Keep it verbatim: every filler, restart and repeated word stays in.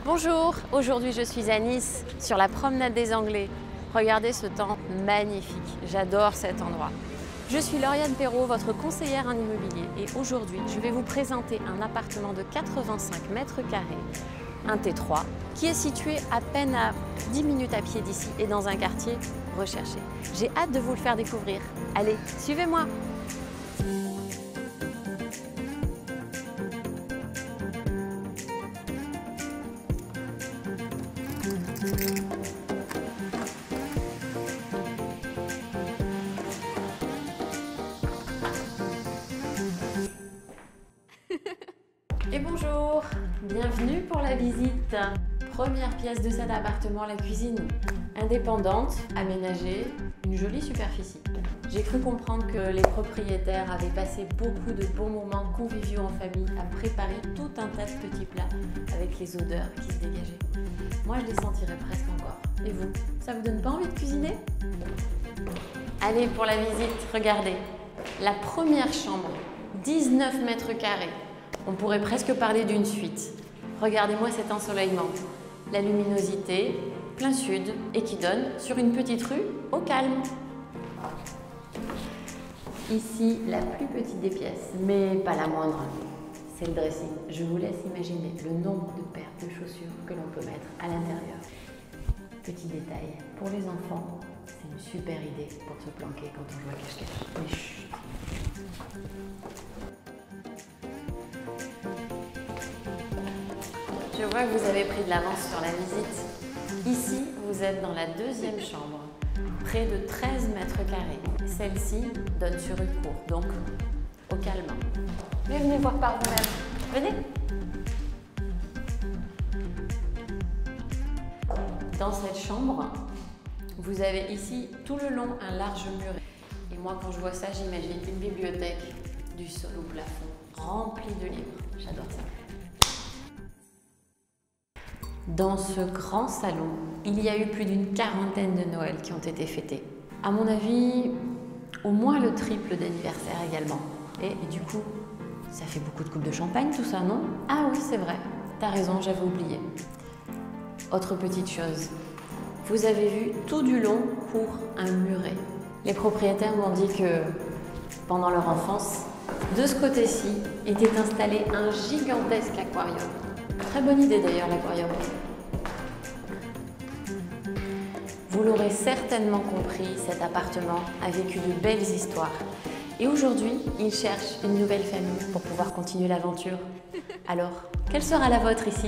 Bonjour, aujourd'hui je suis à Nice, sur la promenade des Anglais. Regardez ce temps magnifique, j'adore cet endroit. Je suis Lauriane Perrault, votre conseillère en immobilier et aujourd'hui je vais vous présenter un appartement de quatre-vingt-cinq mètres carrés, un T trois, qui est situé à peine à dix minutes à pied d'ici et dans un quartier recherché. J'ai hâte de vous le faire découvrir. Allez, suivez-moi! Et bonjour, bienvenue pour la visite. Première pièce de cet appartement, la cuisine. Indépendante, aménagée, une jolie superficie. J'ai cru comprendre que les propriétaires avaient passé beaucoup de bons moments conviviaux en famille à préparer tout un tas de petits plats avec les odeurs qui se dégageaient. Moi, je les sentirais presque encore. Et vous, ça vous donne pas envie de cuisiner? Allez, pour la visite, regardez. La première chambre, dix-neuf mètres carrés. On pourrait presque parler d'une suite. Regardez-moi cet ensoleillement. La luminosité, plein sud, et qui donne sur une petite rue au calme. Ici, la plus petite des pièces, mais pas la moindre. C'est le dressing. Je vous laisse imaginer le nombre de paires de chaussures que l'on peut mettre à l'intérieur. Petit détail, pour les enfants, c'est une super idée pour se planquer quand on joue à cache-cache. Mais chut. Je vois que vous avez pris de l'avance sur la visite. Ici, vous êtes dans la deuxième chambre, près de treize mètres carrés. Celle-ci donne sur une cour, donc au calme. Mais venez voir par vous-même. Venez. Dans cette chambre, vous avez ici tout le long un large muret. Et moi, quand je vois ça, j'imagine une bibliothèque du sol au plafond, remplie de livres. J'adore ça. Dans ce grand salon, il y a eu plus d'une quarantaine de Noëls qui ont été fêtés. À mon avis, au moins le triple d'anniversaires également. Et, et du coup, ça fait beaucoup de coupes de champagne tout ça, non? Ah oui, c'est vrai. T'as raison, j'avais oublié. Autre petite chose, vous avez vu tout du long court un muret. Les propriétaires m'ont dit que pendant leur enfance, de ce côté-ci était installé un gigantesque aquarium. Très bonne idée d'ailleurs l'aquarium. Vous l'aurez certainement compris, cet appartement a vécu de belles histoires. Et aujourd'hui, il cherche une nouvelle famille pour pouvoir continuer l'aventure. Alors, quelle sera la vôtre ici ?